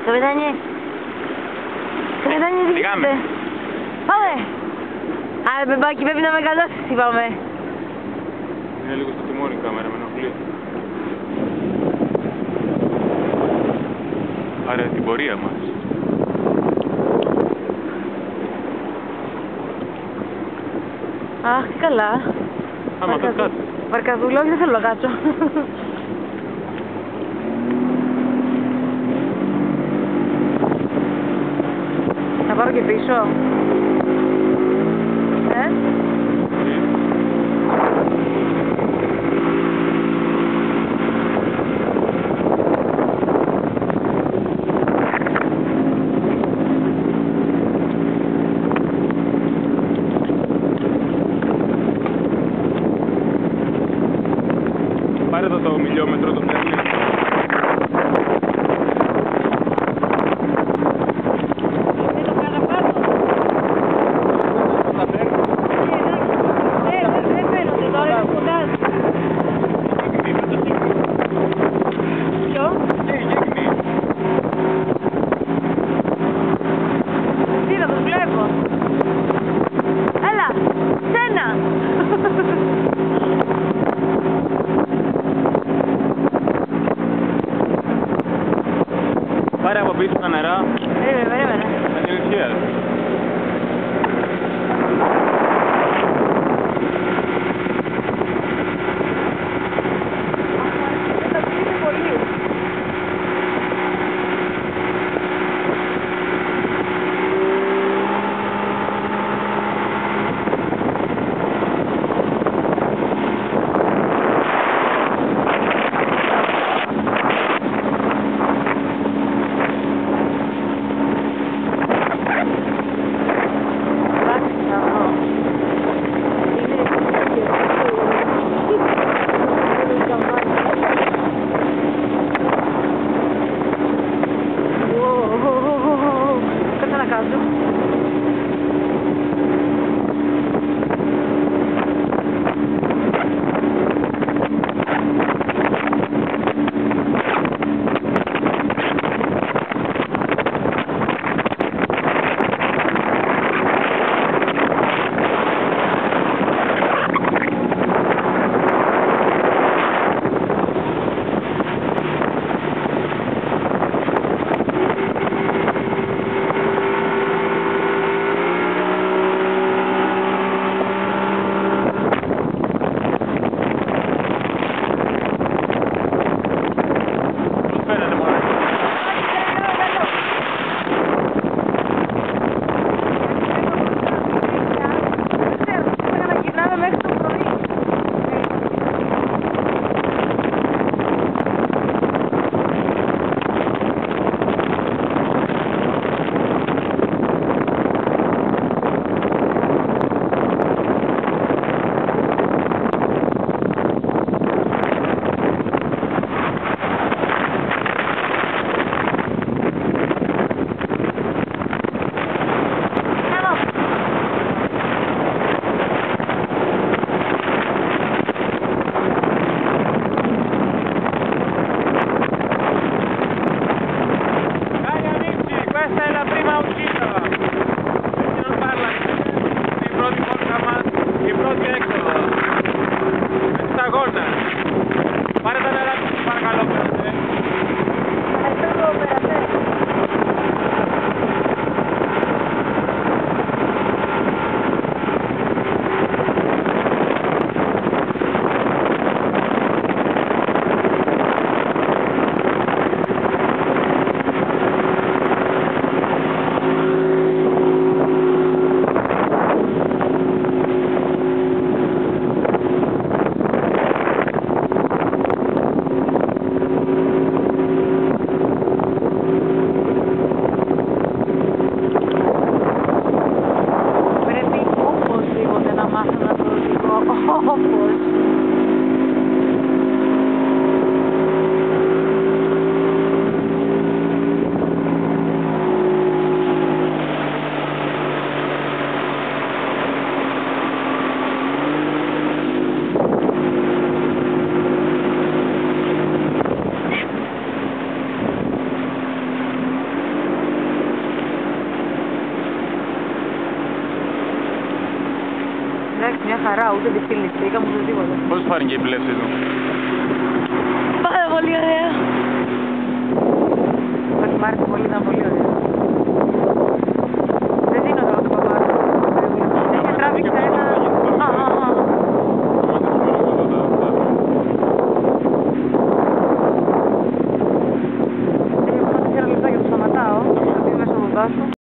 Καπετάνιε. Καπετάνιε, τι γίνεται? Πάμε! Άρα μπεμπάκι, πρέπει να με καλώσεις, είπαμε. Είναι λίγο στο τιμόνι η κάμερα, με ενοχλεί. Άρα την πορεία μας. Αχ, τι καλά. Άμα θες κάτσε. Βαρκαδούλα, όχι, δεν θέλω να κάτσω. Θα πάρω και πίσω. Πάρε εδώ το μιλιόμετρο το πιάνει. Πάρε από πίσω τα νερά. Περίμενε. Ανησυχία. Εντάξει, μια χαρά, ούτε δυστήλιση, είχαμε ούτε τίποτα. Πώς φάνηκε η πλεύση του? Πάρα πολύ ωραία.